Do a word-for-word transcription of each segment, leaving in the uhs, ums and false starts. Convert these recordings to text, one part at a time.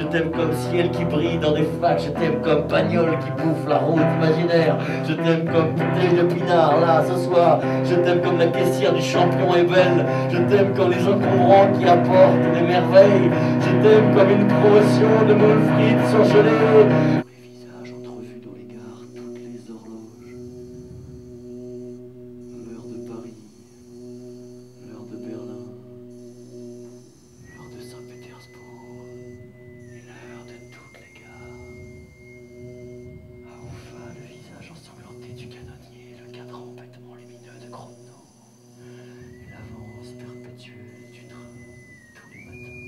t'aime comme ciel qui brille dans des facs. Je t'aime comme pagnol qui bouffe la route imaginaire. Je t'aime comme bouteille de pinard là ce soir. Je t'aime comme la caissière du champion est belle. Je t'aime comme les encombrants qui apportent des merveilles. Je t'aime comme une promotion de moules frites surgelées. Les visages entrevus dans les gares, toutes les horloges. L'heure de Paris, l'heure de Berlin, l'heure de Saint-Pétersbourg et l'heure de toutes les gares. À Oufa, le visage ensanglanté du canonnier, le cadran bêtement lumineux de Grodno et l'avance perpétuelle du train tous les matins.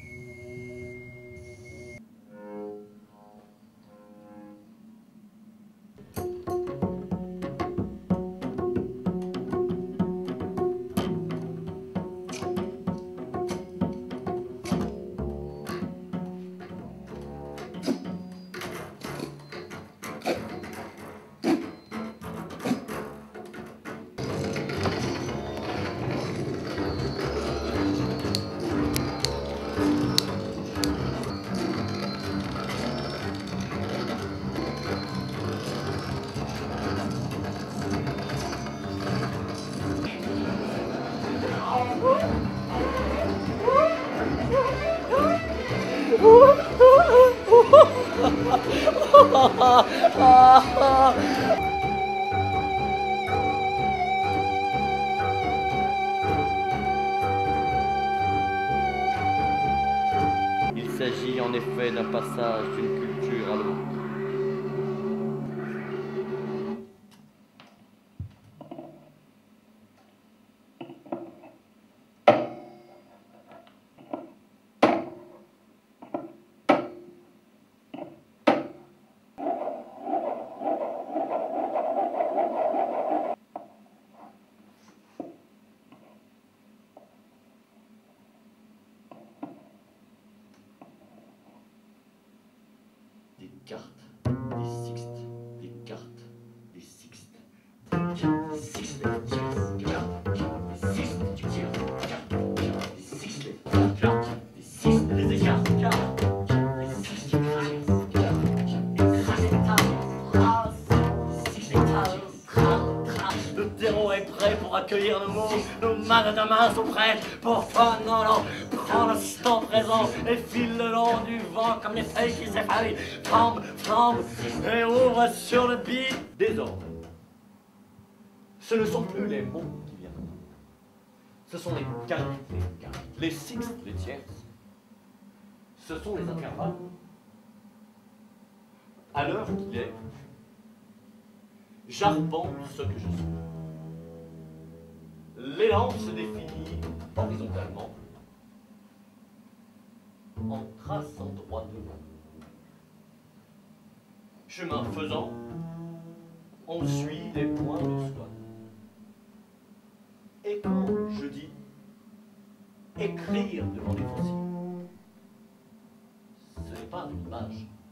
Il s'agit en effet d'un passage d'une culture à l'autre. Des cartes, des sixtes, des cartes, des sixtes, des cartes, des sixtes, des sixtes, tu tires, des sixtes, des cartes, des sixtes, des écarts, des sixtes, tu le terreau est prêt pour accueillir nos mots, nos mains de main sont prêtes pour toi, non, non. Prends l'instant présent et file le long du vent comme les feuilles qui s'effeuillent. Tremble, tremble et ouvre sur le beat. Désormais, ce ne sont plus les mots qui viennent. Ce sont les quintes, les quintes, les sixtes, les tierces. Ce sont les intervalles. À l'heure qu'il est, j'arpente ce que je suis. L'élan se définit horizontalement en traçant droitement. Chemin faisant, on suit les points de soi. Et quand je dis écrire devant des fossiles, ce n'est pas une image.